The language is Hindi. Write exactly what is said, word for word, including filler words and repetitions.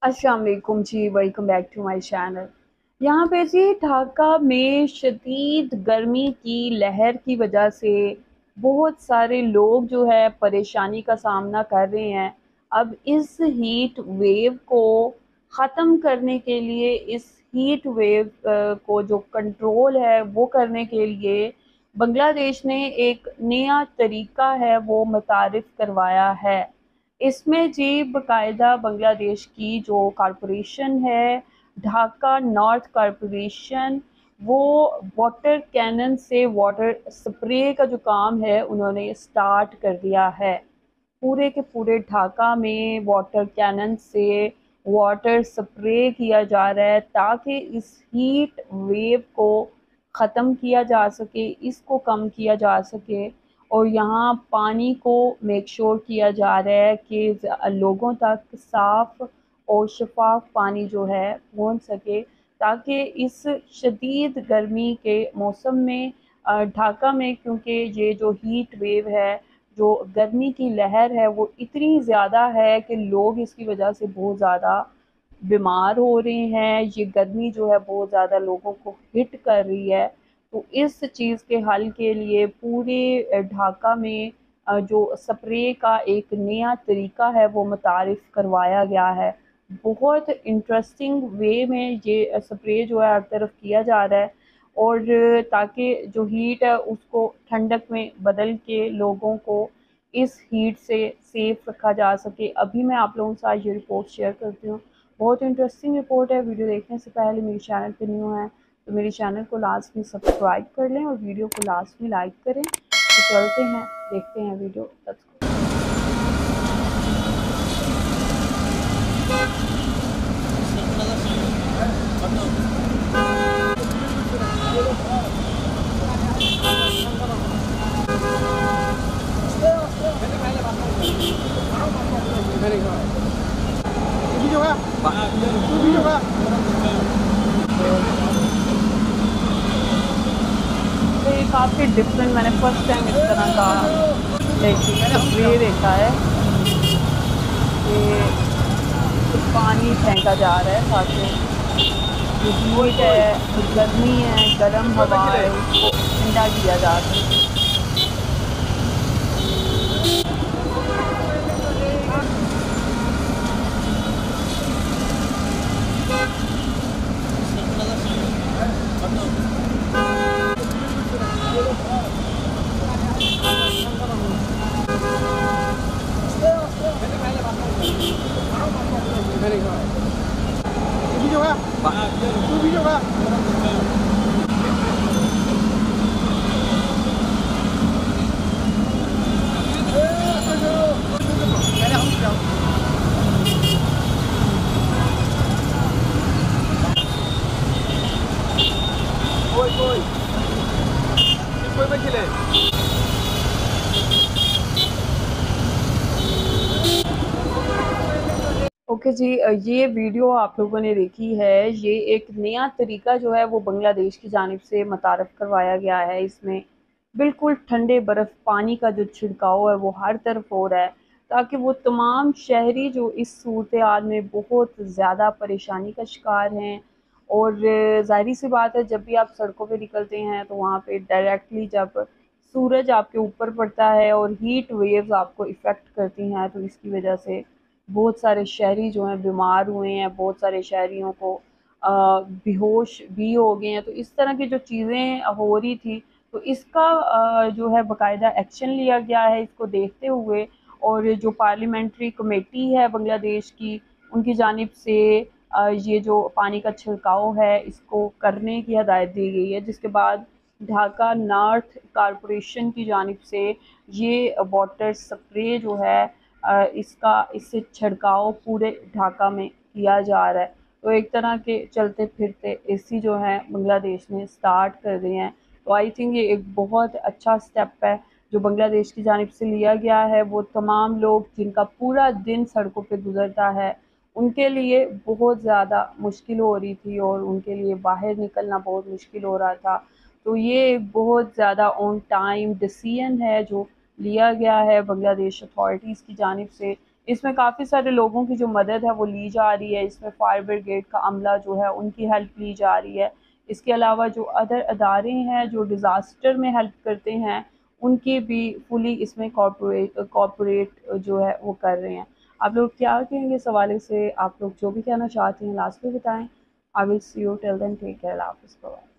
अस्सलाम वालेकुम जी, welcome back to my channel. यहाँ पे जी ढाका में शदीद गर्मी की लहर की वजह से बहुत सारे लोग जो है परेशानी का सामना कर रहे हैं। अब इस हीट वेव को ख़त्म करने के लिए, इस हीट वेव को जो कंट्रोल है वो करने के लिए बांग्लादेश ने एक नया तरीका है वो मुतारिफ़ करवाया है। इसमें जी बाकायदा बांग्लादेश की जो कॉरपोरेशन है, ढाका नॉर्थ कॉरपोरेशन, वो वाटर कैनन से वाटर स्प्रे का जो काम है उन्होंने स्टार्ट कर दिया है। पूरे के पूरे ढाका में वाटर कैनन से वाटर स्प्रे किया जा रहा है ताकि इस हीट वेव को ख़त्म किया जा सके, इसको कम किया जा सके। और यहाँ पानी को मेक श्योर किया जा रहा है कि लोगों तक साफ़ और शफाफ पानी जो है पहुँच सके, ताकि इस शदीद गर्मी के मौसम में ढाका में, क्योंकि ये जो हीट वेव है, जो गर्मी की लहर है, वो इतनी ज़्यादा है कि लोग इसकी वजह से बहुत ज़्यादा बीमार हो रहे हैं। ये गर्मी जो है बहुत ज़्यादा लोगों को हिट कर रही है। तो इस चीज़ के हल के लिए पूरे ढाका में जो स्प्रे का एक नया तरीका है वो मुतारिफ़ करवाया गया है। बहुत इंटरेस्टिंग वे में ये स्प्रे जो है हर तरफ किया जा रहा है, और ताकि जो हीट है उसको ठंडक में बदल के लोगों को इस हीट से सेफ रखा जा सके। अभी मैं आप लोगों के साथ ये रिपोर्ट शेयर करती हूँ। बहुत इंटरेस्टिंग रिपोर्ट है। वीडियो देखने से पहले मेरे चैनल पे न्यू है तो मेरे चैनल को लाजमी सब्सक्राइब कर लें और वीडियो को लाजमी लाइक करें। तो चलते हैं, देखते हैं वीडियो। तो ये काफ़ी डिफरेंट, मैंने फर्स्ट टाइम इस तरह का स्प्रे देखा है कि पानी फेंका जा रहा है ताकि जो हीट है, जो गर्मी है, गर्म हवा है, उसको ठंडा किया जा सके। ओके जी, ये वीडियो आप लोगों ने देखी है। ये एक नया तरीका जो है वो बांग्लादेश की जानिब से मुतारफ़ करवाया गया है। इसमें बिल्कुल ठंडे बर्फ़ पानी का जो छिड़काव है वो हर तरफ हो रहा है, ताकि वो तमाम शहरी जो इस सूरत हाल में बहुत ज़्यादा परेशानी का शिकार हैं। और ज़ाहिर सी बात है, जब भी आप सड़कों पे निकलते हैं तो वहाँ पे डायरेक्टली जब सूरज आपके ऊपर पड़ता है और हीट वेव्स आपको इफ़ेक्ट करती हैं, तो इसकी वजह से बहुत सारे शहरी जो हैं बीमार हुए हैं, बहुत सारे शहरियों को बेहोश भी हो गए हैं। तो इस तरह की जो चीज़ें हो रही थी, तो इसका आ, जो है बाकायदा एक्शन लिया गया है इसको देखते हुए। और जो पार्लियामेंट्री कमेटी है बांग्लादेश की, उनकी जानिब से आ, ये जो पानी का छिड़काव है इसको करने की हदायत दी गई है, जिसके बाद ढाका नॉर्थ कॉरपोरेशन की जानिब से ये वाटर स्प्रे जो है इसका इससे छिड़काव पूरे ढाका में किया जा रहा है। तो एक तरह के चलते फिरते एसी जो है बांग्लादेश ने स्टार्ट कर दिए हैं। तो आई थिंक ये एक बहुत अच्छा स्टेप है जो बांग्लादेश की जानिब से लिया गया है। वो तमाम लोग जिनका पूरा दिन सड़कों पे गुजरता है, उनके लिए बहुत ज़्यादा मुश्किल हो रही थी और उनके लिए बाहर निकलना बहुत मुश्किल हो रहा था। तो ये बहुत ज़्यादा ऑन टाइम डिसीजन है जो लिया गया है बांग्लादेश अथॉरिटीज़ की जानिब से। इसमें काफ़ी सारे लोगों की जो मदद है वो ली जा रही है, इसमें फायर ब्रिगेड का अमला जो है उनकी हेल्प ली जा रही है। इसके अलावा जो अदर अदारे हैं जो डिज़ास्टर में हेल्प करते हैं उनकी भी फुली इसमें कॉर्पोरेट कॉर्पोरेट जो है वो कर रहे हैं। आप लोग क्या कहेंगे इस हवाले से? आप लोग जो भी कहना चाहते हैं लास्ट में बताएं। I will see you till then, take care, अल्लाह हाफ़िज़।